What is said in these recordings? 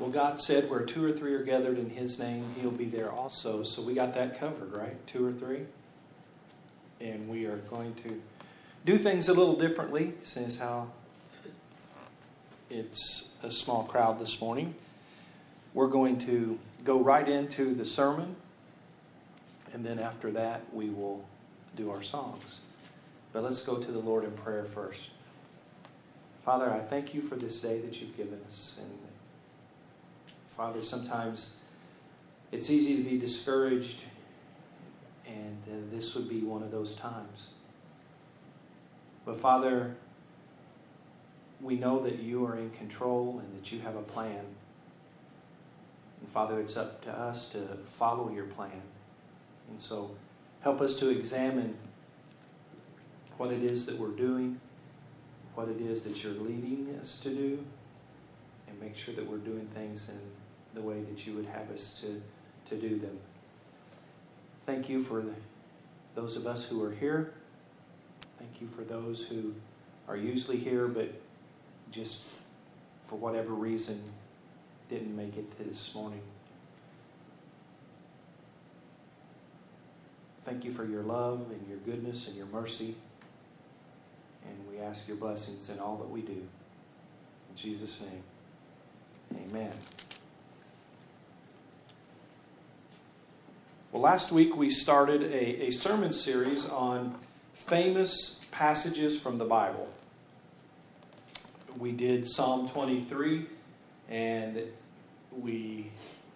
Well, God said where 2 or 3 are gathered in His name, He'll be there also. So we got that covered, right? 2 or 3. And we are going to do things a little differently, since how it's a small crowd this morning. We're going to go right into the sermon, and then after that we will do our songs. But let's go to the Lord in prayer first. Father, I thank you for this day that you've given us. And Father, sometimes it's easy to be discouraged, and this would be one of those times. But Father, we know that you are in control and that you have a plan. And Father, it's up to us to follow your plan. And so help us to examine what it is that we're doing, what it is that you're leading us to do, and make sure that we're doing things in the way that you would have us to do them. Thank you for those of us who are here. Thank you for those who are usually here but just for whatever reason didn't make it this morning. Thank you for your love and your goodness and your mercy. And we ask your blessings in all that we do. In Jesus' name, amen. Well, last week we started a sermon series on famous passages from the Bible. We did Psalm 23, and we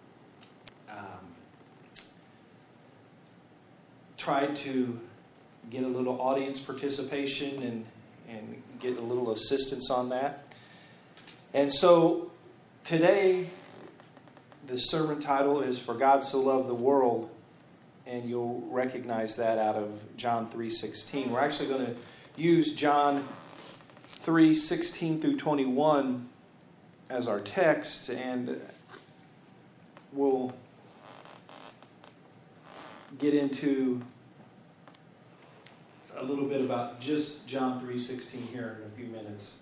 tried to get a little audience participation and get a little assistance on that. And so today, the sermon title is For God So Loved the World, and you'll recognize that out of John 3:16. We're actually going to use John 3:16 through 21 as our text, and we'll get into a little bit about just John 3:16 here in a few minutes.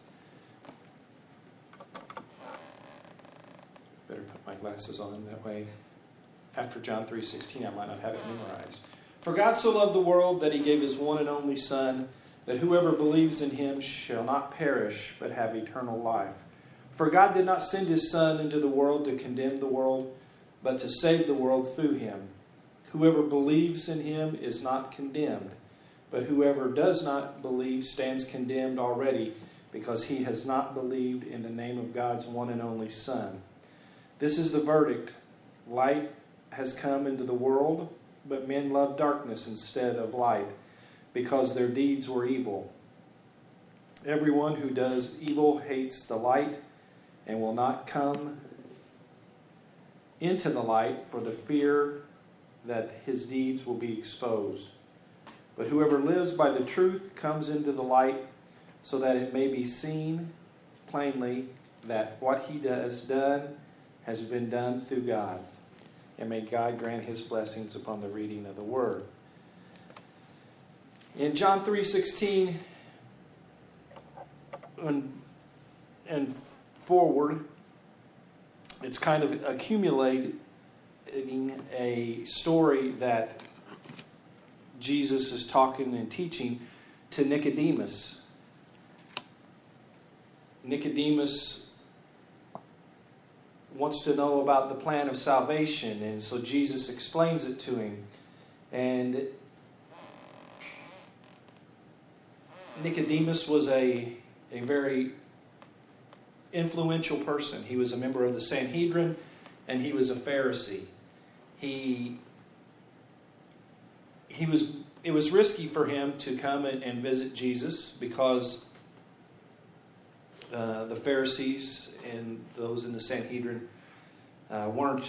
Better put my glasses on, that way after John 3:16 I might not have it memorized. For God so loved the world that he gave his one and only Son, that whoever believes in him shall not perish but have eternal life. For God did not send his Son into the world to condemn the world, but to save the world through him. Whoever believes in him is not condemned, but whoever does not believe stands condemned already, because he has not believed in the name of God's one and only Son. This is the verdict. Light has come into the world, but men love darkness instead of light, because their deeds were evil. Everyone who does evil hates the light and will not come into the light for the fear that his deeds will be exposed. But whoever lives by the truth comes into the light, so that it may be seen plainly that what he has done has been done through God. And may God grant his blessings upon the reading of the word. In John 3:16 and forward, it's kind of accumulating a story that Jesus is talking and teaching to Nicodemus. Nicodemus wants to know about the plan of salvation, and so Jesus explains it to him. And Nicodemus was a very influential person. He was a member of the Sanhedrin, and he was a Pharisee. It was risky for him to come and visit Jesus, because the Pharisees and those in the Sanhedrin weren't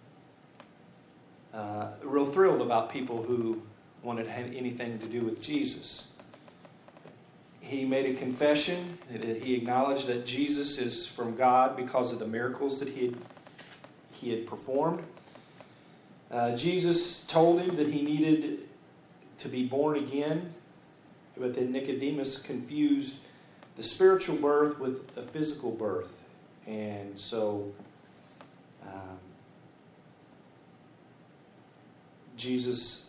real thrilled about people who wanted anything to do with Jesus. He made a confession. He acknowledged that Jesus is from God because of the miracles that he had performed. Jesus told him that he needed to be born again, but then Nicodemus confused the spiritual birth with a physical birth. And so Jesus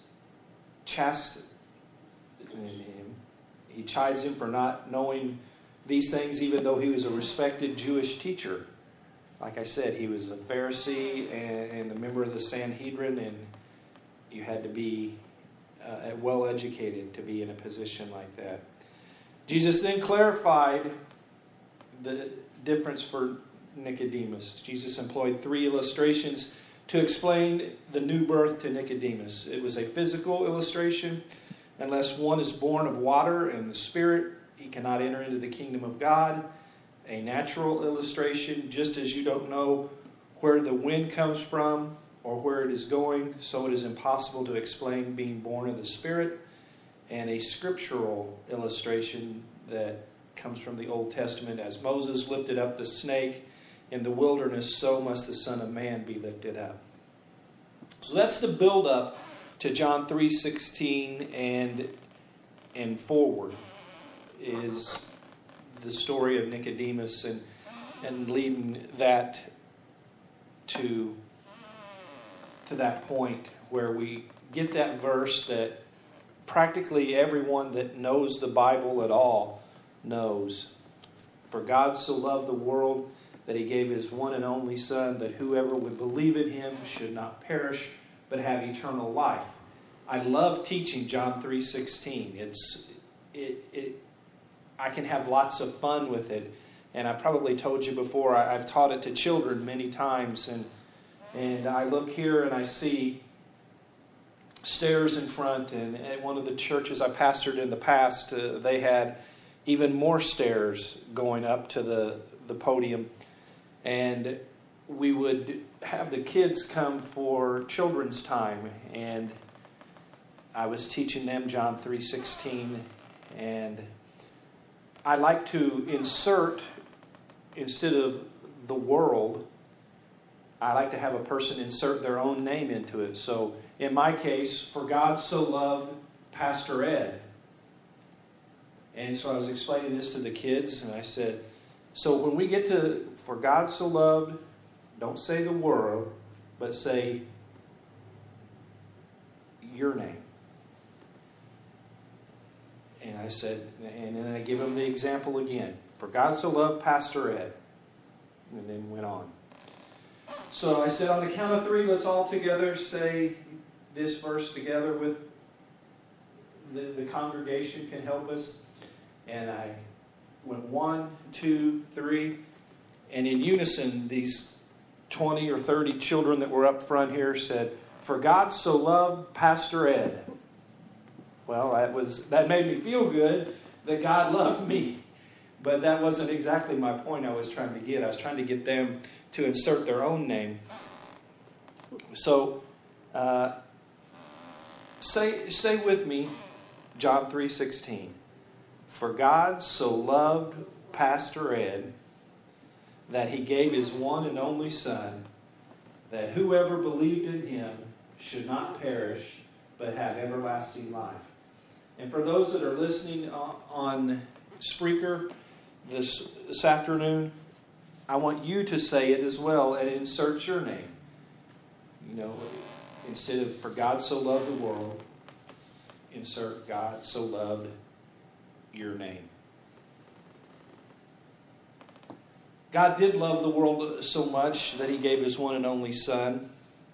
he chides him for not knowing these things, even though he was a respected Jewish teacher. Like I said, he was a Pharisee and a member of the Sanhedrin, and you had to be well educated to be in a position like that. Jesus then clarified the difference for Nicodemus. Jesus employed 3 illustrations to explain the new birth to Nicodemus. It was a physical illustration. Unless one is born of water and the Spirit, he cannot enter into the kingdom of God. A natural illustration: just as you don't know where the wind comes from or where it is going, so it is impossible to explain being born of the Spirit. And a scriptural illustration that comes from the Old Testament: as Moses lifted up the snake in the wilderness, so must the Son of Man be lifted up. So that's the build-up to John 3:16 and forward, is the story of Nicodemus and leading that to that point where we get that verse that practically everyone that knows the Bible at all knows. For God so loved the world that he gave his one and only Son, that whoever would believe in him should not perish, but have eternal life. I love teaching John 3:16. I can have lots of fun with it. And I probably told you before, I've taught it to children many times. And I look here and I see stairs in front. And at one of the churches I pastored in the past, they had even more stairs going up to the podium. And we would have the kids come for children's time. And I was teaching them John 3:16. And I like to insert, instead of the world, I like to have a person insert their own name into it. So in my case, for God so loved Pastor Ed. And so I was explaining this to the kids, and I said, so when we get to for God so loved, don't say the world, but say your name. And I said, and then I give them the example again. For God so loved Pastor Ed. And then went on. So I said, on the count of 3, let's all together say this verse together with the congregation can help us. And I went 1, 2, 3. And in unison, these 20 or 30 children that were up front here said, for God so loved Pastor Ed. Well, that made me feel good that God loved me. But that wasn't exactly my point I was trying to get. I was trying to get them to insert their own name. So, say with me, John 3:16. For God so loved Pastor Ed that he gave his one and only Son, that whoever believed in him should not perish, but have everlasting life. And for those that are listening on Spreaker this afternoon, I want you to say it as well and insert your name. You know, instead of for God so loved the world, insert God so loved your name. God did love the world so much that he gave his one and only Son.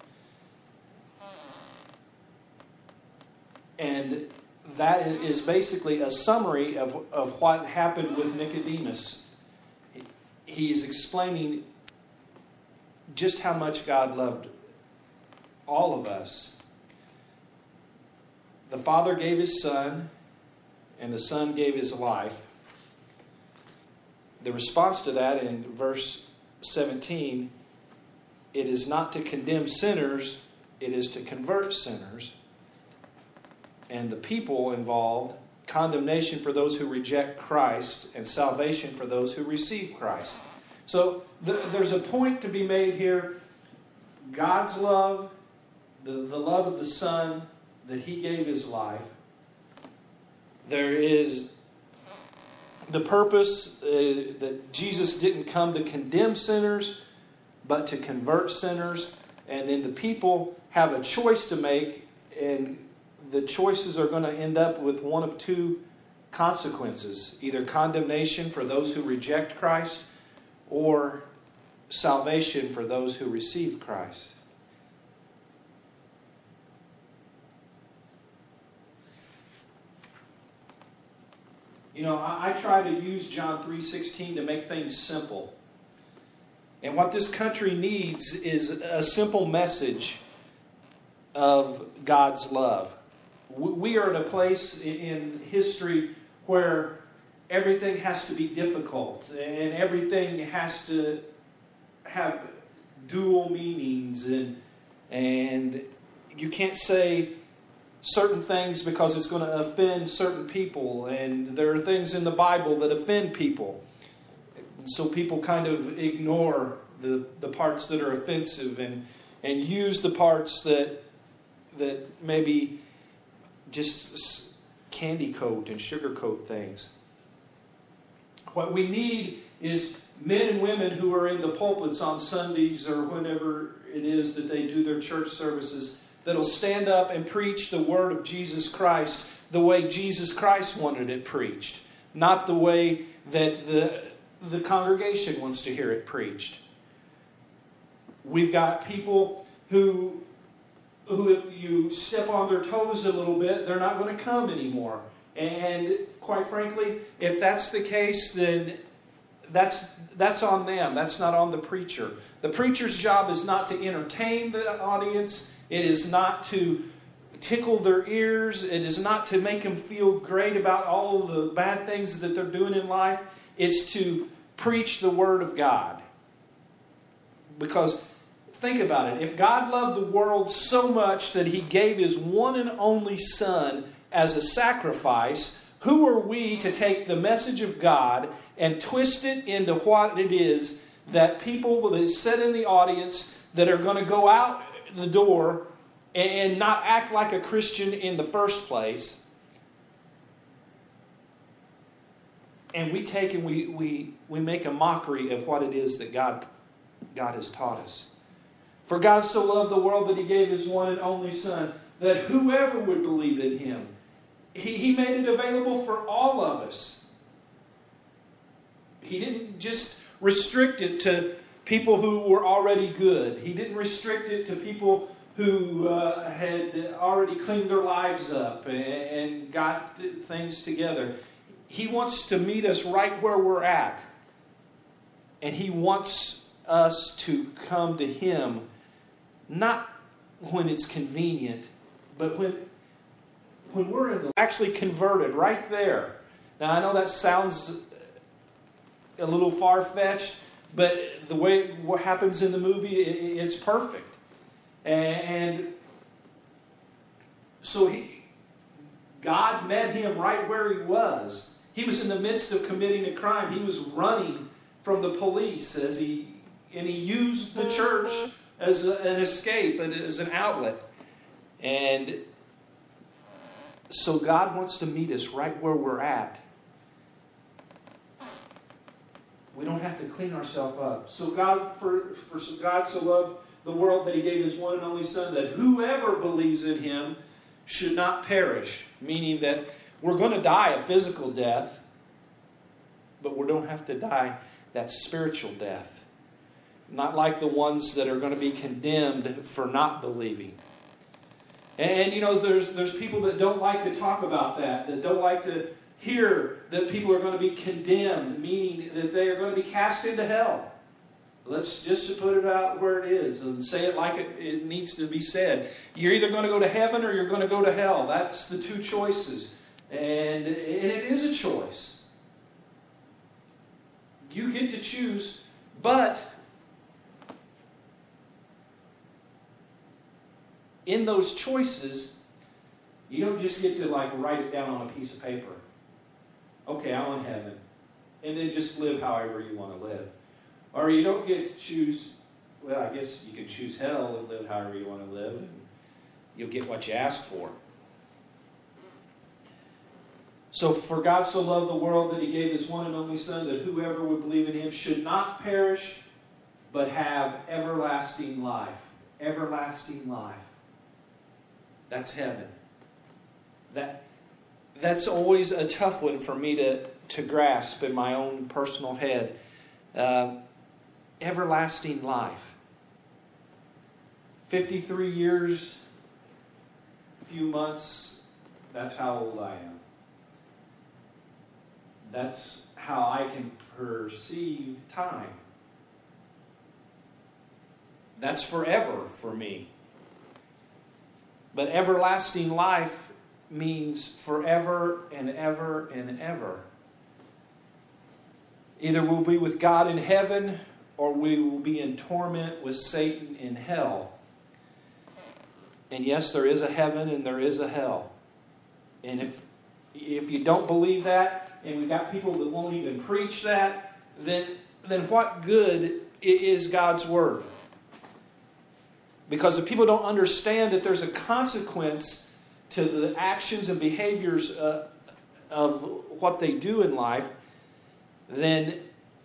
And that is basically a summary of what happened with Nicodemus. He's explaining just how much God loved all of us. The Father gave his Son, and the Son gave his life. The response to that in verse 17, it is not to condemn sinners, it is to convert sinners. And the people involved, condemnation for those who reject Christ and salvation for those who receive Christ. So there's a point to be made here. God's love, the love of the Son, that he gave his life. There is the purpose that Jesus didn't come to condemn sinners, but to convert sinners. And then the people have a choice to make, and the choices are going to end up with one of two consequences. Either condemnation for those who reject Christ, or salvation for those who receive Christ. You know, I try to use John 3:16 to make things simple. And what this country needs is a simple message of God's love. We are at a place in history where everything has to be difficult and everything has to have dual meanings, and you can't say certain things because it's going to offend certain people, and there are things in the Bible that offend people. So people kind of ignore the parts that are offensive and use the parts that maybe just candy coat and sugar coat things. What we need is men and women who are in the pulpits on Sundays or whenever it is that they do their church services that'll stand up and preach the word of Jesus Christ the way Jesus Christ wanted it preached, not the way that the congregation wants to hear it preached. We've got people who if you step on their toes a little bit, they're not going to come anymore. And quite frankly, if that's the case, then that's on them. That's not on the preacher. The preacher's job is not to entertain the audience. It is not to tickle their ears. It is not to make them feel great about all of the bad things that they're doing in life. It's to preach the Word of God. Because think about it. If God loved the world so much that He gave His one and only Son as a sacrifice, who are we to take the message of God and twist it into what it is that people that sit in the audience that are going to go out the door and not act like a Christian in the first place? And we take and we make a mockery of what it is that God has taught us. For God so loved the world that He gave His one and only Son, that whoever would believe in Him, He made it available for all of us. He didn't just restrict it to people who were already good. He didn't restrict it to people who had already cleaned their lives up and got things together. He wants to meet us right where we're at. And He wants us to come to Him, not when it's convenient, but when we're actually converted right there. Now, I know that sounds a little far-fetched, but the way what happens in the movie, it's perfect. And so God met him right where he was. He was in the midst of committing a crime. He was running from the police and he used the church as an escape and as an outlet. And so God wants to meet us right where we're at. We don't have to clean ourselves up. So God so loved the world that He gave His one and only Son, that whoever believes in Him should not perish. Meaning that we're going to die a physical death, but we don't have to die that spiritual death. Not like the ones that are going to be condemned for not believing. And you know, there's people that don't like to talk about that don't like to hear that people are going to be condemned, meaning that they are going to be cast into hell. Let's just put it out where it is and say it like it needs to be said. You're either going to go to heaven or you're going to go to hell. That's the two choices. And it is a choice. You get to choose, but in those choices, you don't just get to write it down on a piece of paper. Okay, I want heaven. And then just live however you want to live. Or you don't get to choose, well, I guess you can choose hell and live however you want to live, and you'll get what you ask for. So, for God so loved the world that He gave His one and only Son, that whoever would believe in Him should not perish, but have everlasting life. Everlasting life. That's heaven. That's always a tough one for me to grasp in my own personal head. Everlasting life. 53 years, a few months, that's how old I am. That's how I can perceive time. That's forever for me. But everlasting life means forever and ever and ever. Either we'll be with God in heaven or we will be in torment with Satan in hell. And yes, there is a heaven and there is a hell. And if you don't believe that, and we've got people that won't even preach that, then what good is God's Word? Because if people don't understand that there's a consequence to the actions and behaviors of what they do in life, then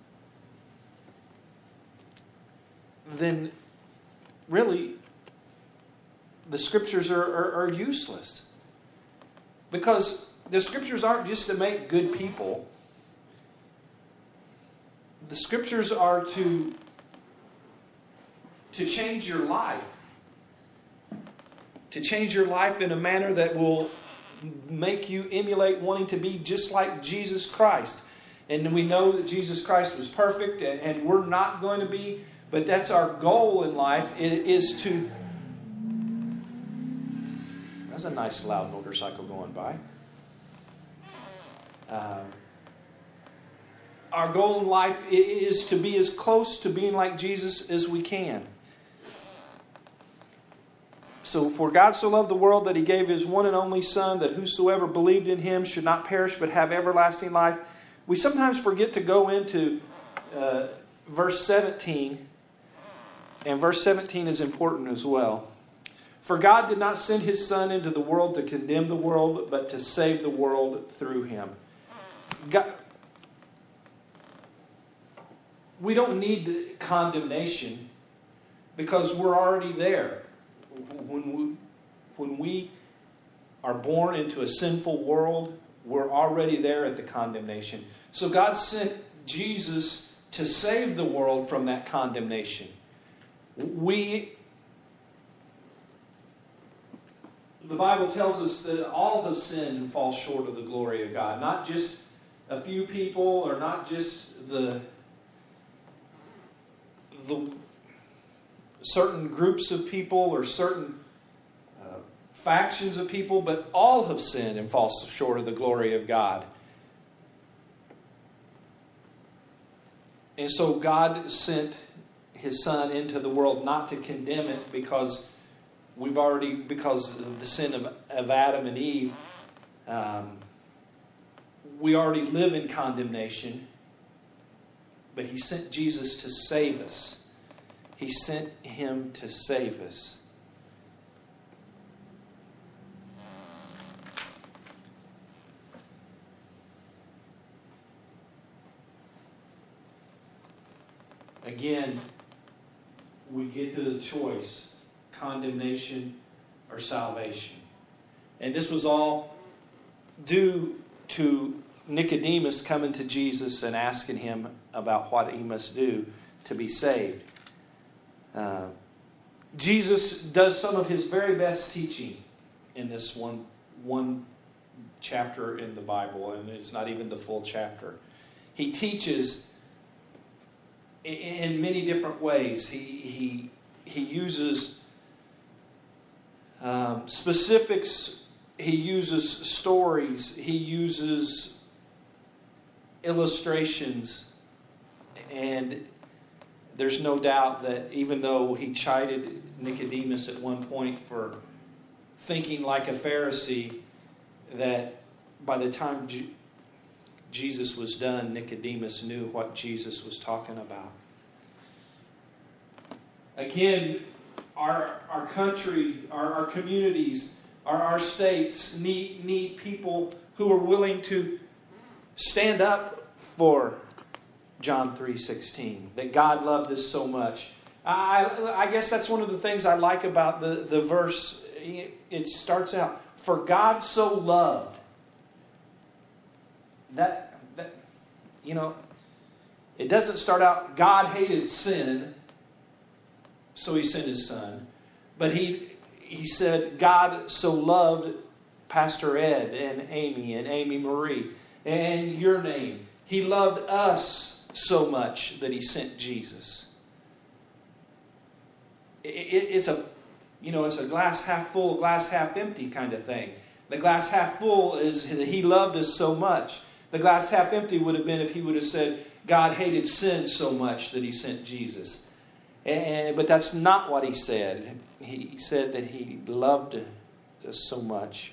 really the Scriptures are useless. Because the Scriptures aren't just to make good people. The Scriptures are to change your life. To change your life in a manner that will make you emulate wanting to be just like Jesus Christ. And we know that Jesus Christ was perfect, and we're not going to be, but that's our goal in life, is to... That's a nice loud motorcycle going by. Our goal in life is to be as close to being like Jesus as we can. So, for God so loved the world that He gave His one and only Son, that whosoever believed in Him should not perish but have everlasting life. We sometimes forget to go into verse 17. And verse 17 is important as well. For God did not send His Son into the world to condemn the world, but to save the world through Him. God, we don't need condemnation because we're already there. When we are born into a sinful world, we're already there at the condemnation. So God sent Jesus to save the world from that condemnation. The Bible tells us that all have sinned and fall short of the glory of God. Not just a few people, or not just the certain groups of people or certain factions of people, but all have sinned and fall short of the glory of God. And so God sent His Son into the world not to condemn it because of the sin of Adam and Eve, we already live in condemnation. But He sent Jesus to save us. He sent Him to save us. Again, we get to the choice, condemnation or salvation. And this was all due to Nicodemus coming to Jesus and asking Him about what he must do to be saved. Jesus does some of His very best teaching in this one chapter in the Bible, and it's not even the full chapter. He teaches in many different ways. He uses specifics. He uses stories. He uses illustrations. And there's no doubt that even though He chided Nicodemus at one point for thinking like a Pharisee, that by the time Jesus was done, Nicodemus knew what Jesus was talking about. Again, our country, our communities, our states need people who are willing to stand up for John 3:16, that God loved us so much. I guess that's one of the things I like about the verse. It starts out, for God so loved. That it doesn't start out, God hated sin, so He sent His Son. But He said, God so loved Pastor Ed and Amy Marie and your name. He loved us so much that He sent Jesus. It's a glass half full, glass half empty kind of thing. The glass half full is that He loved us so much. The glass half empty would have been if He would have said, God hated sin so much that He sent Jesus. But that's not what He said. He said that He loved us so much.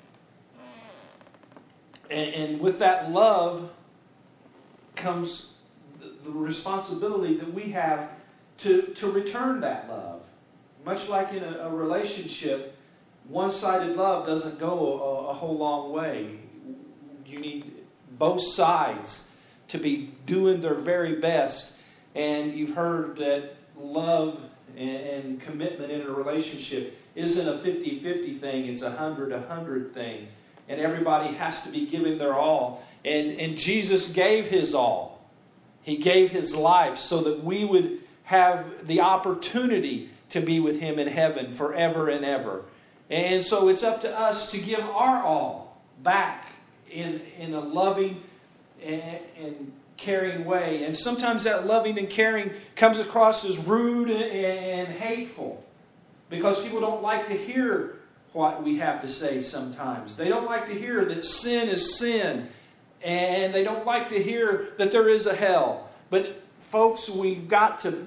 And with that love comes the responsibility that we have to return that love. Much like in a relationship, one-sided love doesn't go a whole long way. You need both sides to be doing their very best. And you've heard that love and commitment in a relationship isn't a 50-50 thing, it's a 100-100 thing. And everybody has to be giving their all. And Jesus gave His all. He gave His life so that we would have the opportunity to be with Him in heaven forever and ever. And so it's up to us to give our all back in a loving and caring way. And sometimes that loving and caring comes across as rude and hateful, because people don't like to hear what we have to say sometimes. They don't like to hear that sin is sin, and they don't like to hear that there is a hell. But folks, we've got to,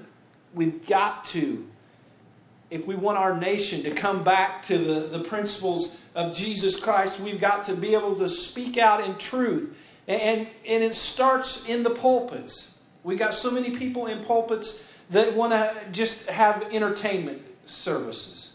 if we want our nation to come back to the principles of Jesus Christ, we've got to be able to speak out in truth. And it starts in the pulpits. We got so many people in pulpits that want to just have entertainment services.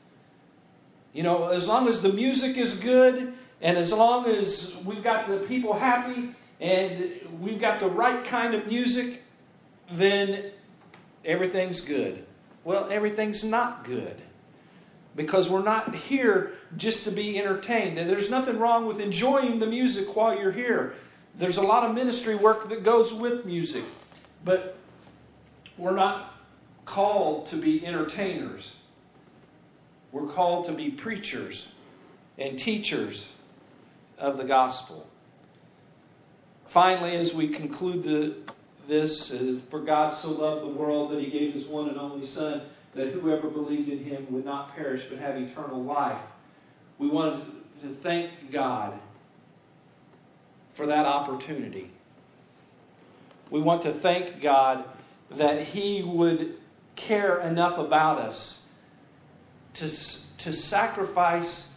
As long as the music is good, and as long as we've got the people happy, and we've got the right kind of music, then everything's good. Well, everything's not good, because we're not here just to be entertained. And there's nothing wrong with enjoying the music while you're here. There's a lot of ministry work that goes with music. But we're not called to be entertainers. We're called to be preachers and teachers of the gospel. Finally, as we conclude this, for God so loved the world that He gave His one and only Son, that whoever believed in Him would not perish but have eternal life. We want to thank God for that opportunity. We want to thank God that He would care enough about us to sacrifice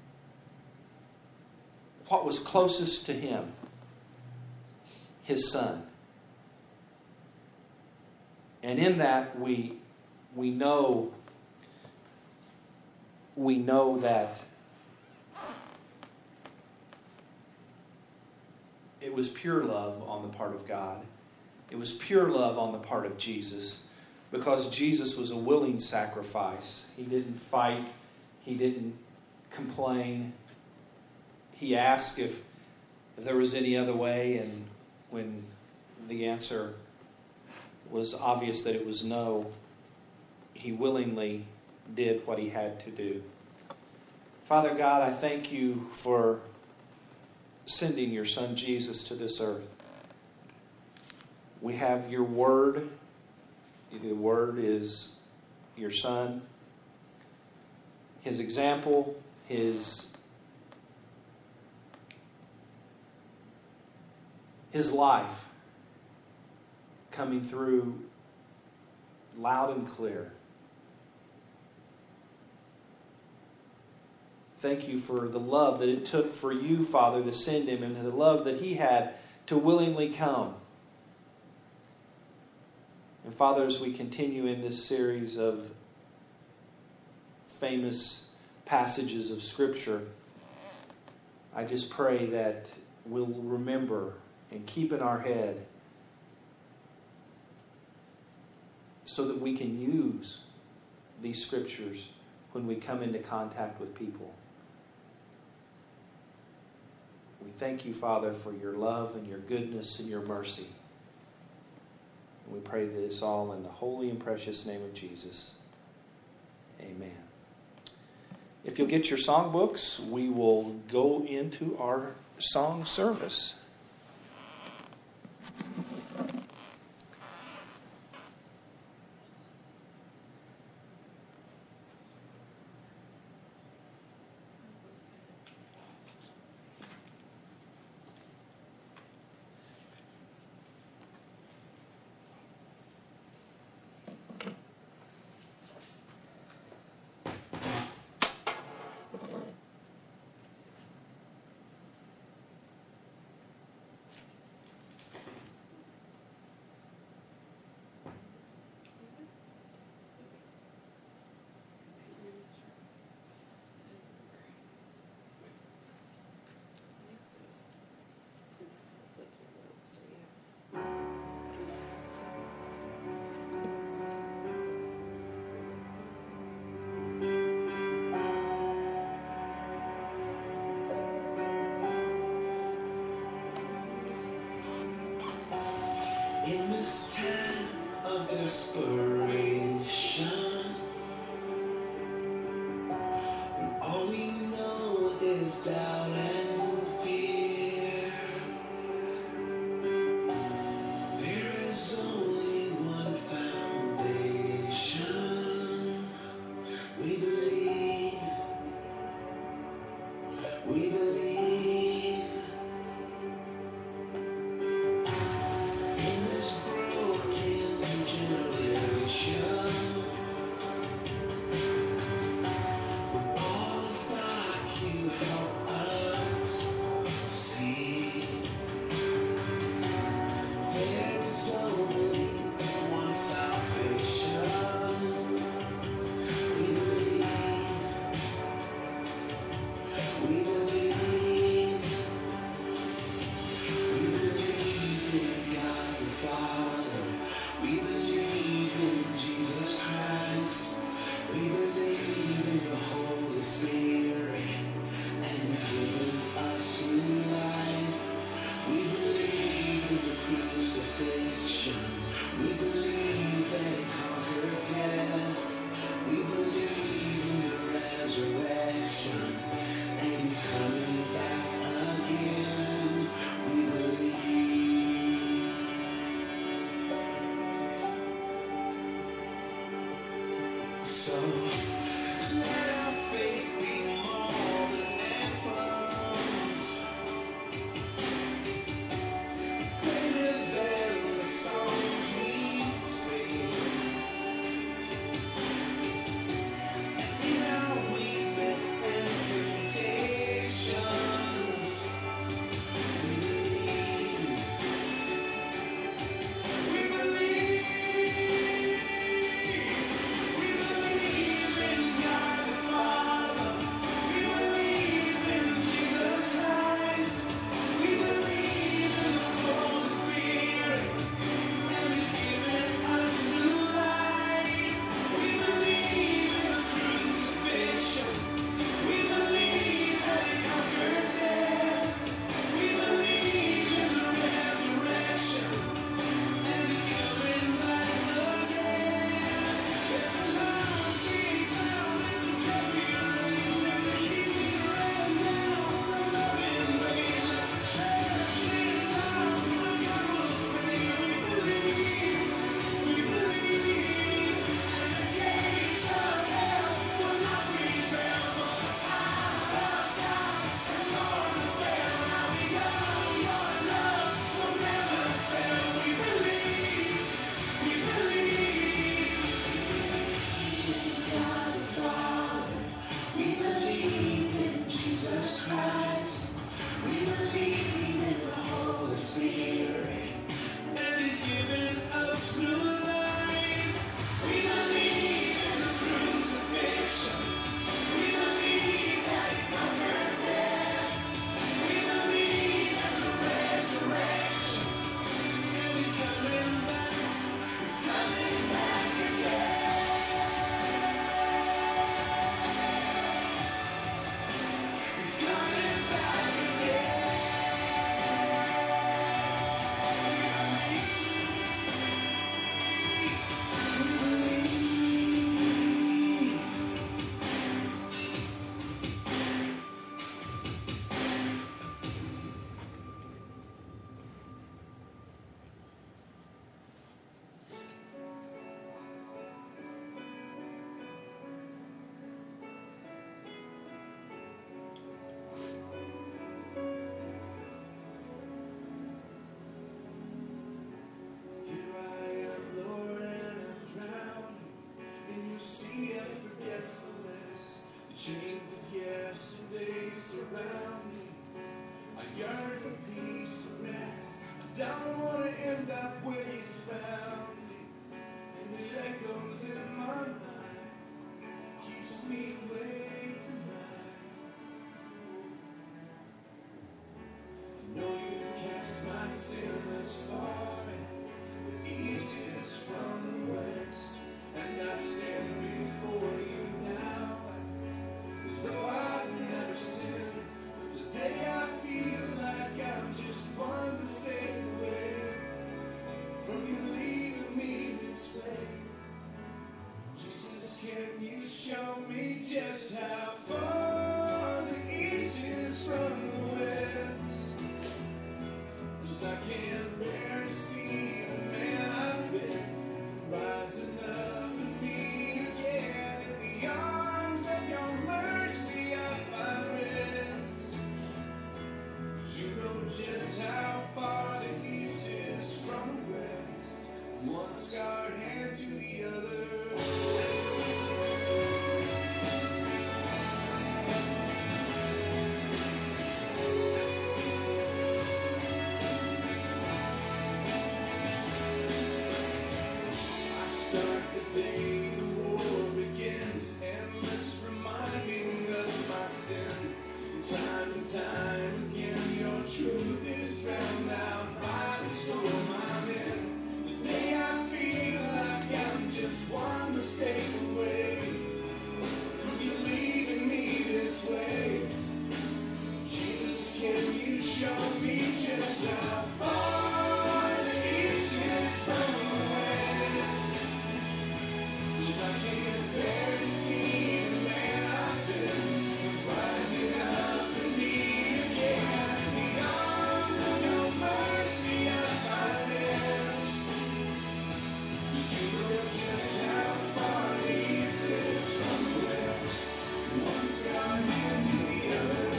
what was closest to Him, His Son. And in that we know that it was pure love on the part of God. It was pure love on the part of Jesus, because Jesus was a willing sacrifice. He didn't fight. He didn't complain. He asked if there was any other way, and when the answer was obvious that it was no, He willingly did what He had to do. Father God, I thank You for sending Your Son Jesus to this earth. We have Your Word. The Word is Your Son. His example, His life coming through loud and clear. Thank You for the love that it took for You, Father, to send Him, and the love that He had to willingly come. And Father, as we continue in this series of famous passages of Scripture, I just pray that we'll remember and keep in our head so that we can use these scriptures when we come into contact with people. We thank you, Father, for your love and your goodness and your mercy. And we pray this all in the holy and precious name of Jesus. Amen. If you'll get your songbooks, we will go into our song service. In this time of desperation, when all we know is doubt and fear, there is only one foundation. We believe, we believe. So let our faith be more than anthems, greater than the songs we sing. In our weakness and temptations, we believe in God the show me just how far the east is from the west. 'Cause I can't bear to see the man I've been rising up in me again. In the arms of your mercy I find rest. 'Cause you know just how far the east is from the west. From one scarred hand to the other. Start the day the war begins, endless reminding of my sin. Time and time again, your truth is drowned out by the storm I'm in. The day I feel like I'm just one mistake away from you leaving me this way. Jesus, can you show me just how far the east is from the west? 'Cause I can't bear to see the man I've been rising up in me again. In the arms of your mercy I find rest. 'Cause you know just how far the east is from the west. One scarred hand to the other.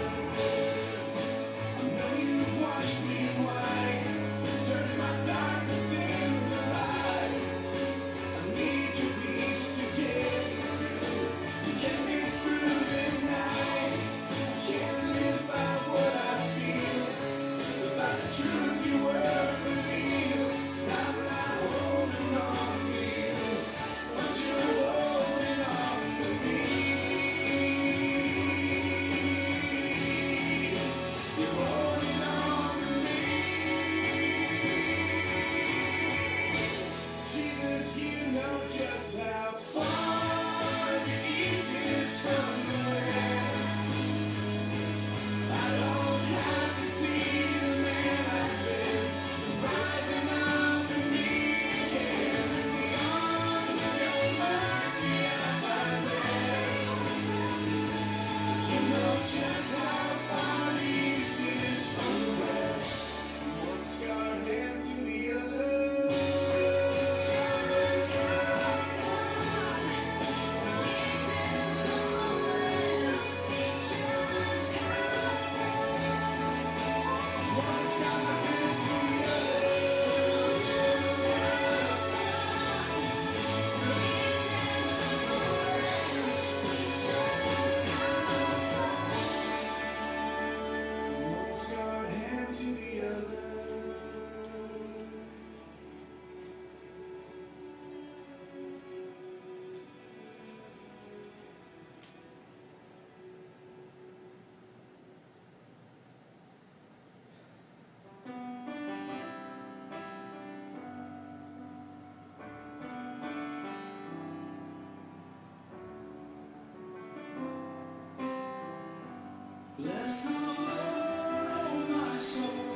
I know you've washed me white, turned my darkness into light. I need your peace to get me through this night. Can't live by what I feel, but by the truth your word reveals. I'm not holding on to you, but you're holding on to me. You're holding on to me. Jesus, you know just how far the east is from the west. I don't have to see the man I've been rising up in me again. In the arms of your mercy I find rest. But you know just how far the east is from the west. One scarred hand to the other. Bless the Lord, oh my soul,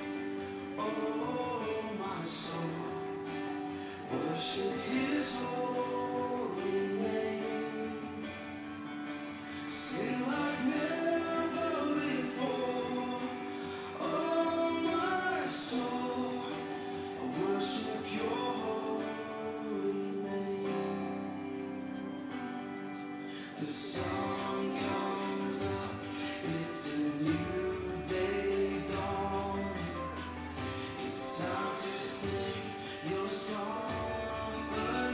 oh my soul, worship His holy name. Sing like never before, oh my soul, I worship Your holy name. The sun comes up. It's a new day dawn. It's time to sing your song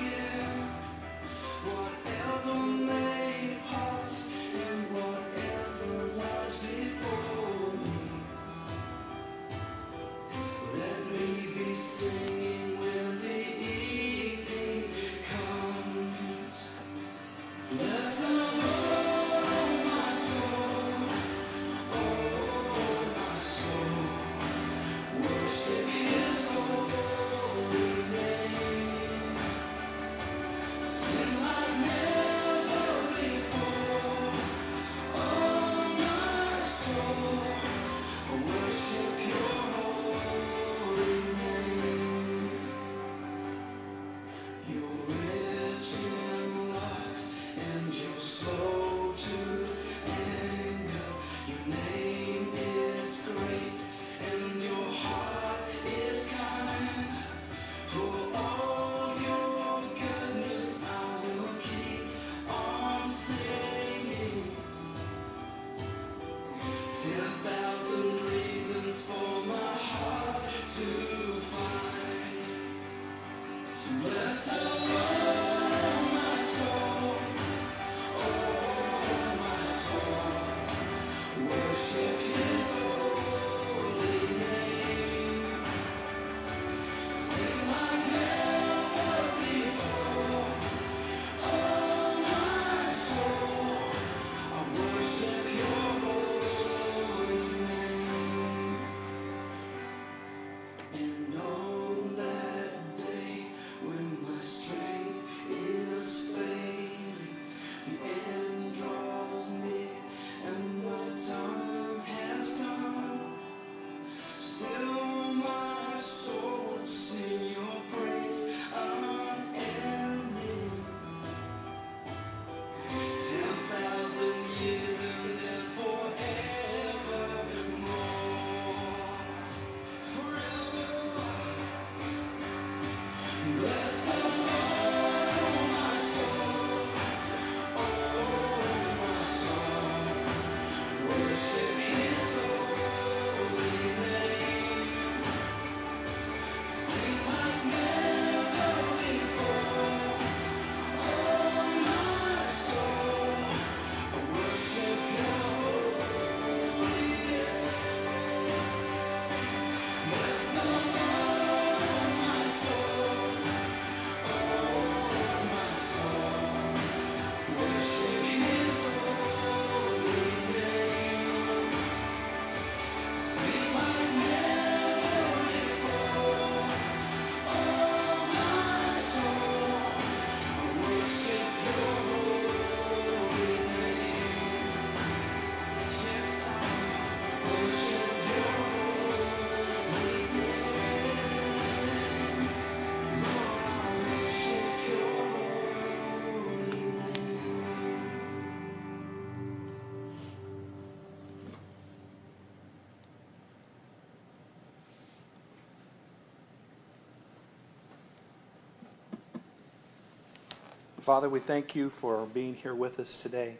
Father, we thank you for being here with us today.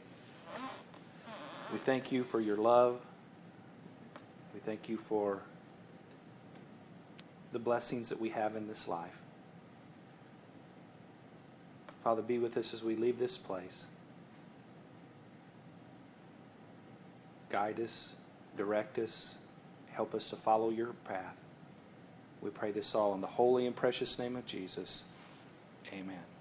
We thank you for your love. We thank you for the blessings that we have in this life. Father, be with us as we leave this place. Guide us, direct us, help us to follow your path. We pray this all in the holy and precious name of Jesus. Amen.